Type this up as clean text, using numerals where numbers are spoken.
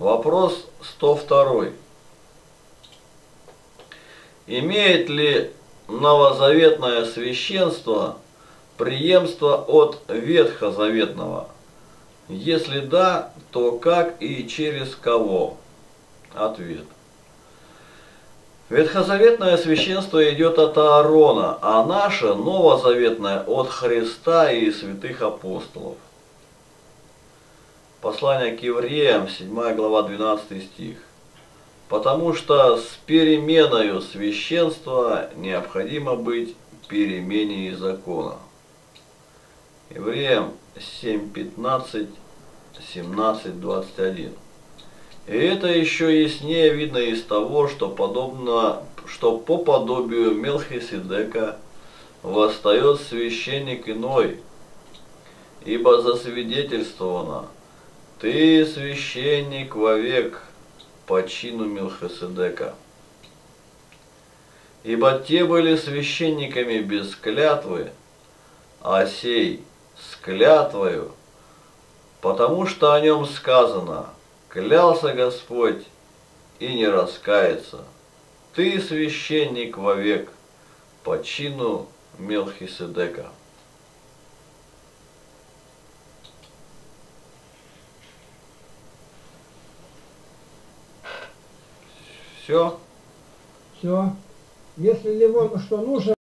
Вопрос 102. Имеет ли новозаветное священство преемство от ветхозаветного? Если да, то как и через кого? Ответ. Ветхозаветное священство идет от Аарона, а наше новозаветное от Христа и святых апостолов. Послание к евреям, 7 глава, 12 стих. Потому что с переменою священства необходимо быть перемене закона. Евреям 7:15, 17:21. И это еще яснее видно из того, что по подобию Мелхиседека восстает священник иной, ибо засвидетельствовано: ты священник вовек по чину Мелхиседека. Ибо те были священниками без клятвы, а сей с клятвою, потому что о нем сказано: клялся Господь и не раскается. Ты священник вовек по чину Мелхиседека. Все? Все. Если Левону что нужно,